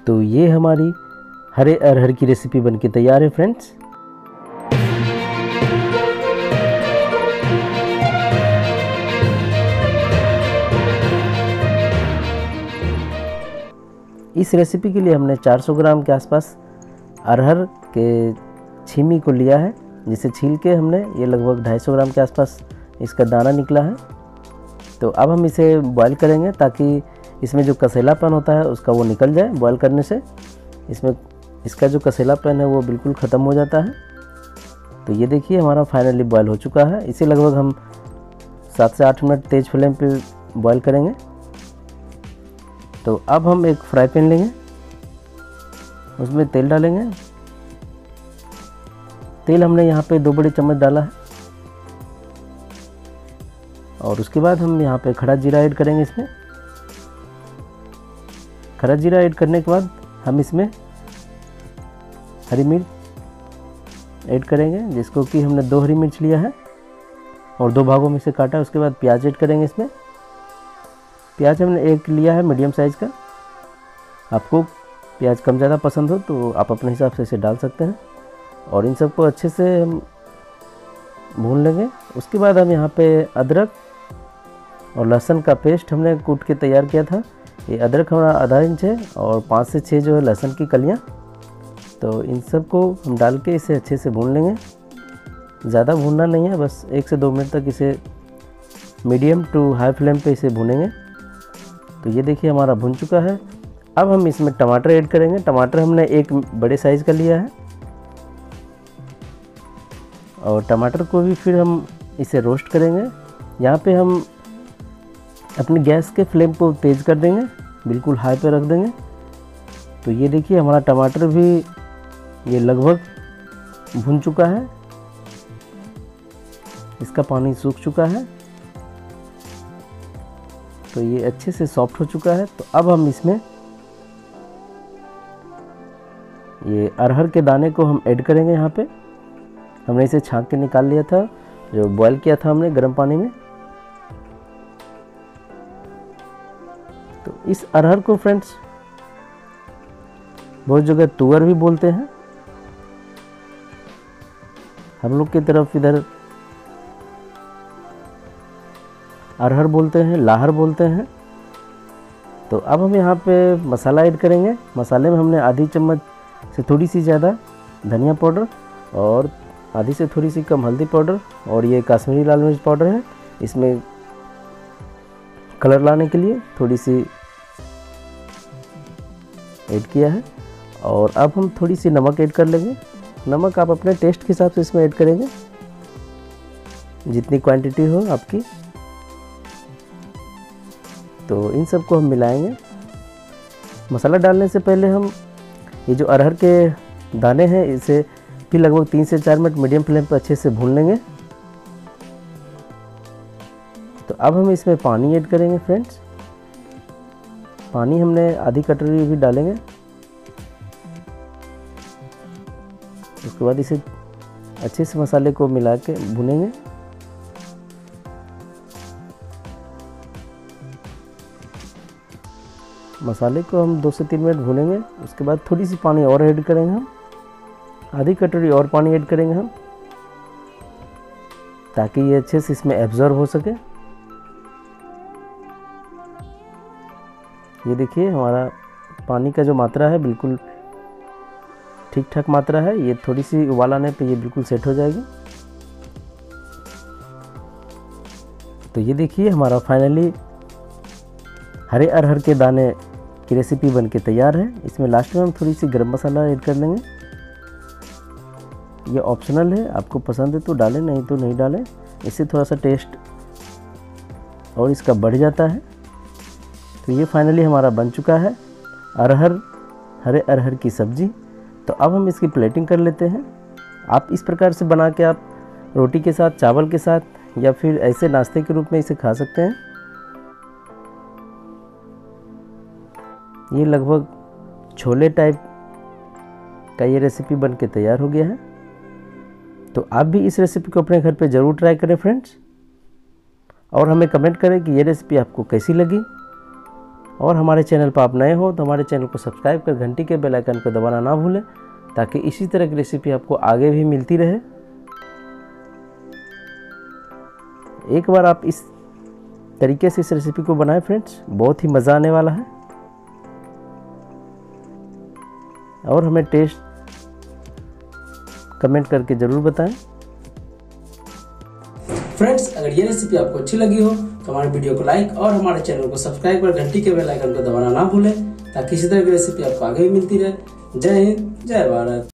तो ये हमारी हरे अरहर की रेसिपी बनके तैयार है फ्रेंड्स। इस रेसिपी के लिए हमने 400 ग्राम के आसपास अरहर के छीमी को लिया है, जिसे छील के हमने ये लगभग 250 ग्राम के आसपास इसका दाना निकला है। तो अब हम इसे बॉईल करेंगे ताकि इसमें जो कसेलापन होता है उसका वो निकल जाए। बॉईल करने से इसमें इसका जो कसेलापन है वो बिल्कुल ख़त्म हो जाता है। तो ये देखिए हमारा फाइनली बॉईल हो चुका है। इसे लगभग हम 7 से 8 मिनट तेज़ फ्लेम पे बॉईल करेंगे। तो अब हम एक फ्राई पैन लेंगे, उसमें तेल डालेंगे। तेल हमने यहाँ पे 2 बड़े चम्मच डाला है और उसके बाद हम यहाँ पे खड़ा जीरा ऐड करेंगे। इसमें खड़ा जीरा ऐड करने के बाद हम इसमें हरी मिर्च ऐड करेंगे, जिसको कि हमने 2 हरी मिर्च लिया है और 2 भागों में से काटा। उसके बाद प्याज ऐड करेंगे। इसमें प्याज हमने 1 लिया है मीडियम साइज़ का। आपको प्याज कम ज़्यादा पसंद हो तो आप अपने हिसाब से इसे डाल सकते हैं। और इन सबको अच्छे से हम भून लेंगे। उसके बाद हम यहाँ पे अदरक और लहसुन का पेस्ट हमने कूट के तैयार किया था। ये अदरक हमारा आधा इंच है और 5 से 6 जो है लहसुन की कलियाँ। तो इन सब को हम डाल के इसे अच्छे से भून लेंगे। ज़्यादा भूनना नहीं है, बस 1 से 2 मिनट तक इसे मीडियम टू हाई फ्लेम पे इसे भूनेंगे। तो ये देखिए हमारा भुन चुका है। अब हम इसमें टमाटर ऐड करेंगे। टमाटर हमने 1 बड़े साइज़ का लिया है और टमाटर को भी फिर हम इसे रोस्ट करेंगे। यहाँ पे हम अपनी गैस के फ्लेम को तेज़ कर देंगे, बिल्कुल हाई पे रख देंगे। तो ये देखिए हमारा टमाटर भी ये लगभग भुन चुका है, इसका पानी सूख चुका है। तो ये अच्छे से सॉफ्ट हो चुका है। तो अब हम इसमें ये अरहर के दाने को हम ऐड करेंगे। यहाँ पे हमने इसे छांक के निकाल लिया था, जो बॉईल किया था हमने गर्म पानी में। तो इस अरहर को फ्रेंड्स बहुत जगह तुअर भी बोलते हैं, हम लोग की तरफ इधर अरहर बोलते हैं, लाहर बोलते हैं। तो अब हम यहाँ पे मसाला ऐड करेंगे। मसाले में हमने आधी चम्मच से थोड़ी सी ज़्यादा धनिया पाउडर और आधी से थोड़ी सी कम हल्दी पाउडर और ये कश्मीरी लाल मिर्च पाउडर है। इसमें कलर लाने के लिए थोड़ी सी ऐड किया है। और अब हम थोड़ी सी नमक ऐड कर लेंगे। नमक आप अपने टेस्ट के हिसाब से इसमें ऐड करेंगे, जितनी क्वांटिटी हो आपकी। तो इन सबको हम मिलाएंगे। मसाला डालने से पहले हम ये जो अरहर के दाने हैं इसे फिर लगभग 3 से 4 मिनट मीडियम फ्लेम पर अच्छे से भून लेंगे। तो अब हम इसमें पानी ऐड करेंगे फ्रेंड्स। पानी हमने आधी कटोरी भी डालेंगे। उसके बाद इसे अच्छे से मसाले को मिला के भूनेंगे। मसाले को हम 2 से 3 मिनट भूनेंगे। उसके बाद थोड़ी सी पानी और ऐड करेंगे हम, आधी कटोरी और पानी ऐड करेंगे हम, ताकि ये अच्छे से इसमें एब्जॉर्ब हो सके। ये देखिए हमारा पानी का जो मात्रा है बिल्कुल ठीक ठाक मात्रा है। ये थोड़ी सी उबाल आने पे ये बिल्कुल सेट हो जाएगी। तो ये देखिए हमारा फाइनली हरे अरहर के दाने की रेसिपी बनके तैयार है। इसमें लास्ट में हम थोड़ी सी गरम मसाला ऐड कर लेंगे। ये ऑप्शनल है, आपको पसंद है तो डालें, नहीं तो नहीं डालें। इससे थोड़ा सा टेस्ट और इसका बढ़ जाता है। तो ये फाइनली हमारा बन चुका है हरे अरहर की सब्ज़ी। तो अब हम इसकी प्लेटिंग कर लेते हैं। आप इस प्रकार से बना के आप रोटी के साथ, चावल के साथ या फिर ऐसे नाश्ते के रूप में इसे खा सकते हैं। ये लगभग छोले टाइप का ये रेसिपी बन के तैयार हो गया है। तो आप भी इस रेसिपी को अपने घर पे ज़रूर ट्राई करें फ्रेंड्स, और हमें कमेंट करें कि ये रेसिपी आपको कैसी लगी। और हमारे चैनल पर आप नए हो तो हमारे चैनल को सब्सक्राइब कर घंटी के बेल आइकन को दबाना ना भूलें, ताकि इसी तरह की रेसिपी आपको आगे भी मिलती रहे। एक बार आप इस तरीके से इस रेसिपी को बनाएं फ्रेंड्स, बहुत ही मज़ा आने वाला है। और हमें टेस्ट कमेंट करके ज़रूर बताएं। फ्रेंड्स, अगर ये रेसिपी आपको अच्छी लगी हो तो हमारे वीडियो को लाइक और हमारे चैनल को सब्सक्राइब कर घंटी के बेल आइकन को दबाना ना भूलें, ताकि इसी तरह की रेसिपी आपको आगे भी मिलती रहे। जय हिंद, जय भारत।